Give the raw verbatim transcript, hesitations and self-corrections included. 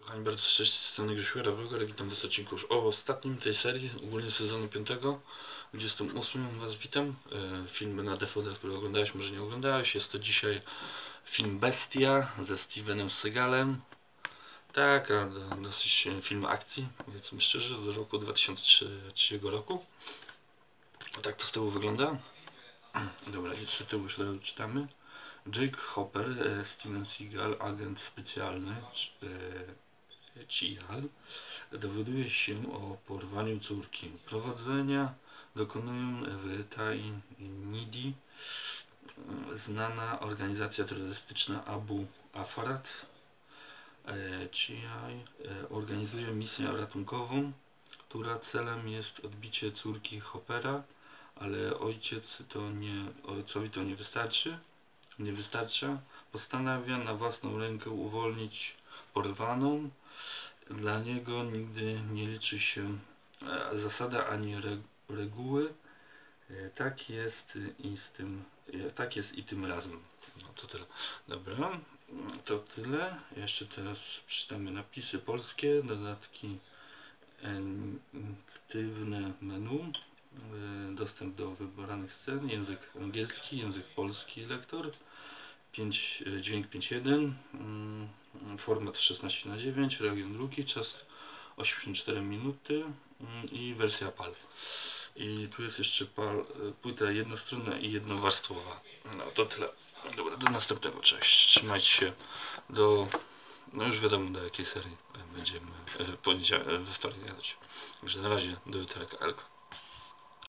Kochani, bardzo cześć, z strony Grzegorza Rawego, witam was w odcinku już o ostatnim tej serii, ogólnie sezonu piątego, dwudziestym ósmym was witam. E, filmy na D V D, które oglądałeś, może nie oglądałeś, jest to dzisiaj film Bestia ze Stevenem Seagalem. Tak, a dosyć film akcji, powiedzmy szczerze, z roku dwa tysiące trzeciego roku. O, tak to z tyłu wygląda. Dobra, i z tyłu już czytamy. Jake Hopper, e, Steven Seagal, agent specjalny, e, C I A, dowiaduje się o porwaniu córki. Prowadzenia dokonują w Tainidi znana organizacja terrorystyczna Abu Afarat. E, C I A e, organizuje misję ratunkową, która celem jest odbicie córki Hoppera, ale ojciec to nie, ojcowi to nie wystarczy. Nie wystarcza. Postanawia na własną rękę uwolnić porwaną. Dla niego nigdy nie liczy się e, zasada ani reg reguły. E, tak jest i z tym, e, tak jest i tym razem. No to tyle. Dobra, to tyle. Jeszcze teraz przeczytamy napisy polskie, dodatki, aktywne menu, e, dostęp do wybranych scen, język angielski, język polski, lektor. pięć, dźwięk pięć jeden, format szesnaście na dziewięć, region drugi, czas osiemdziesiąt cztery minuty i wersja PAL. I tu jest jeszcze PAL, płyta jednostronna i jednowarstwowa. No to tyle. Dobra, do następnego, cześć. Trzymajcie się do, no już wiadomo do jakiej serii będziemy w poniedziałek, we wtorek gadać. Także na razie, do jutra.